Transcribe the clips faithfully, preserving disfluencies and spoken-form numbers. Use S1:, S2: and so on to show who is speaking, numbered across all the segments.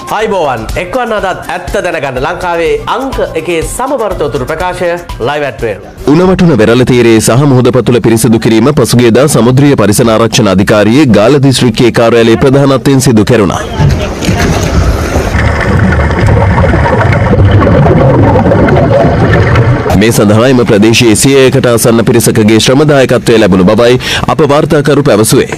S1: ආයිබෝවන් එක්වන්න අදත් ඇත්ත දැනගන්න ලංකාවේ අංක එකේ සමබරත උතුරු ප්‍රකාශය ලයිව් ඇට් ට්වෙල්ව්.
S2: උණවටුන වෙරළ තීරයේ සහ මුහුද පතුල පිරිසිදු කිරීම පසුගියදා සමුද්‍රීය පරිසර ආරක්ෂණ අධිකාරියේ ගාල්ල දිස්ත්‍රික්කයේ කාර්යාලයේ ප්‍රධානත්වයෙන් සිදු කෙරුණා. මේ සඳහා එම ප්‍රදේශයේ සියයකට ආසන්න පිරිසකගේ ශ්‍රම දායකත්වය ලැබුණු බවයි අප වාර්තාකරු පැවසුවේ.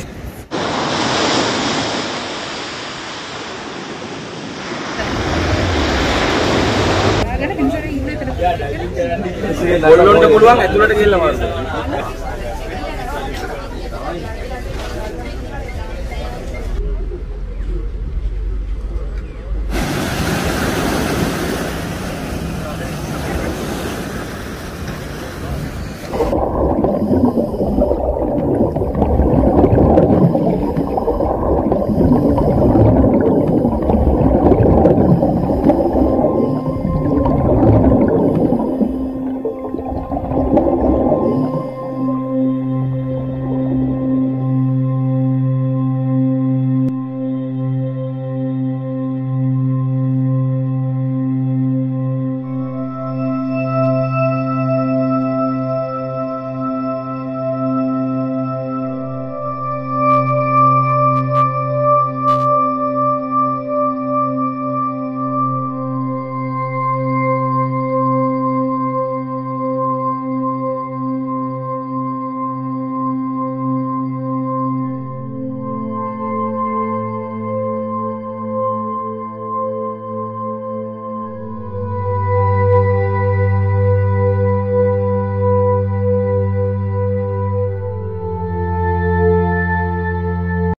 S3: ඔල්ලොන්ට පුළුවන් ඇතුළට ගිහලා මාරු.